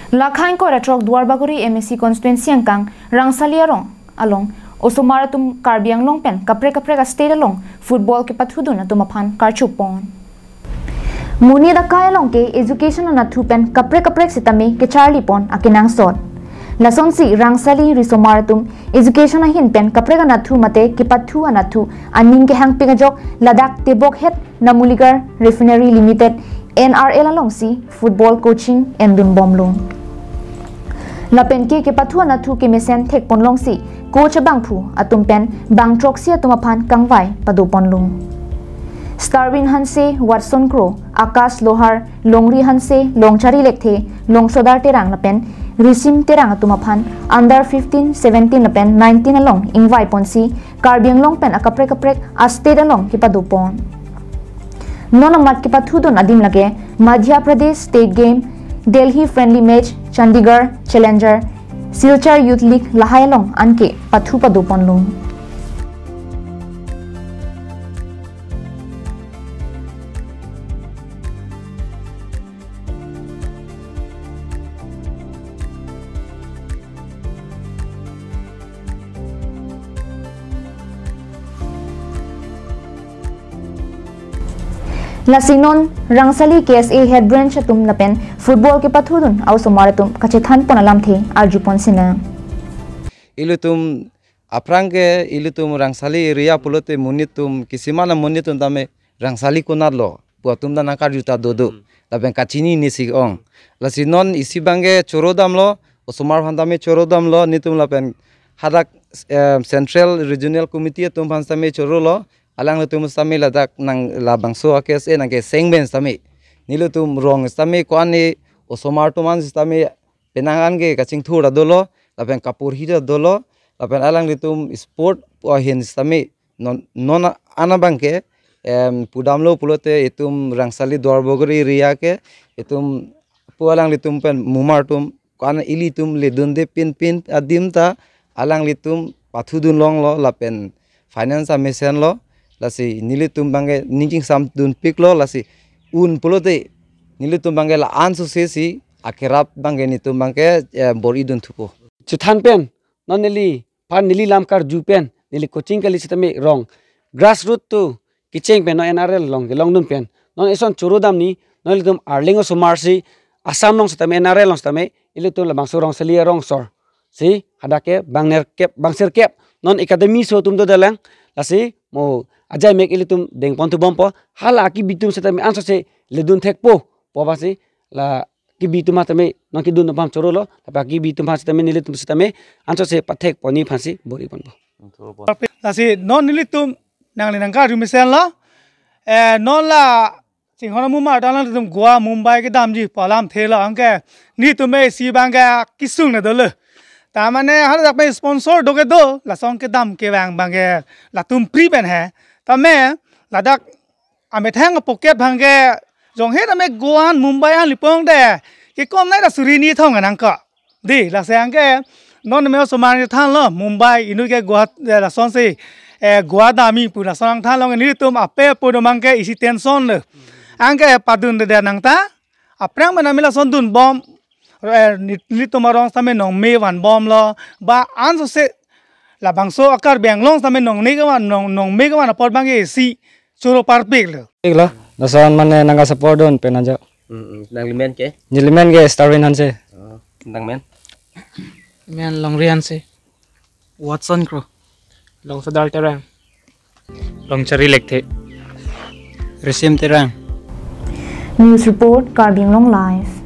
Lakhain ko ratrok Duarbaguri MSC constituency angkang Rangsali along Osomaratum Karbi Anglong pen Kaprek Kaprek State along Footboll ke pathudun atum aphan Karcho pon. Muni da kaya long ke education na thu pen Kaprek Kaprek sitame ke Charlie pon akinang sot. Lason si Rangsali Risomaratum education hin pen Kaprek na thu mate ke pathu anathu aning ke hang pingajok Ladakh Tebok het Namuligar Refinery Limited NRL along si football coaching endun bomlong. Lapen ke pathu anathu ke mesen thek pon long si coach bangphu atum pen bang troxi atum aphan kangwai padu ponlung. Starwin Hanse, Watson Crow, Akas Lohar, Longri Hanse, Longchari Lekthe, Longsodar Terang Lapen, Risim Terang Atumaphan, Under 15, 17 Lapen, 19 along, Ingvai Ponsi, Karbi Anglong Pen, Kaprek Kaprek, State along, Kipadupon. Nonamat Kipatudon Adim Lage, Madhya Pradesh State Game, Delhi Friendly Match, Chandigarh Challenger, Silchar Youth League, Lahai along, Anke, Pathu Padupon Lung. Lasinon Rangsali KSA head branch atum lapen football ke pathudun au somaratum kachethan ponalam the arjupon sina ilutum aprangke ilutum Rangsali area pulote munitum kisimana munitum tame Rangsali kunarlo puatum dana karjuta dodo lapen kachini nisi ong lasinon isi bange chorodam lo osomar handame chorodam lo nitum lapen hadak central regional committee tum hansame chorolo alang lutum sami ladak nang labang so KSA nang ke sengben sami nilutum rong sami kwani osomar tuman sami penangan ke kaching thura dolo lapen kapur hira dolo lapen alang lutum sport hin sami non anabang ke pudamlo pulote itum Rangsali Duarbaguri ria ke itum pualang lutum pen mumartum kwana ilitum ledunde pin adimta alang lutum pathudun long lo lapen finance mission lo lasi nilitum bange ninjing sam dun piklo lasi un pulote nilitum bange la ansu sesi akerap bange nitum bange bori dun thupo chuthan pen non nili pan nili lamkar ju pen nili coaching kali sitame wrong grassroot tu kicheng pen no NRL long dun pen non eson chorodam ni non litum arlingo sumarsi asam long sitame NRL long sitame ilitum la bangso rong selia rong sor si hadake bangser kep non academy so tum do dalang lasi mo ajai mek ilitum deng pontu bompo hala ki bitum setame anso se ledun thekpo pobasi la ki bitum atame non ki dun pam chorolo apa ki bitum phasi tame nilitum setame anso se pathek poni phasi bori bonbo lasi non nilitum nang lenangka rumisen la non la singhona mumma dalang litum goa mumbai ke damji palam thela angke ni tume si banga kisung na dole tamane har dak pe sponsor doge do la song ke dam ke wang bange la tum pri ben hai tame ladak ame thang pocket bhange jong het ame goan mumbai an lipong de ke kom nai da surini thong anang ka di la sang ke non me somani than lo mumbai inu ke goa la song se goa dami pura sang than lo ni tum ape podo mangke isi tension le angke padun de nang ta aprang manamila son dun bom nilitum arong same nong me wan bom lo ba anso se la bangso akar Anglong same nong me gawan apor bange si choro parpek lo iklo nasan mane nanga support don penanja nang limen ke Starwin Hanse nang men Longri Hanse Watson Crow Longsodar Terang Longchari Lekthe Risim Terang News report Karbi Anglong live.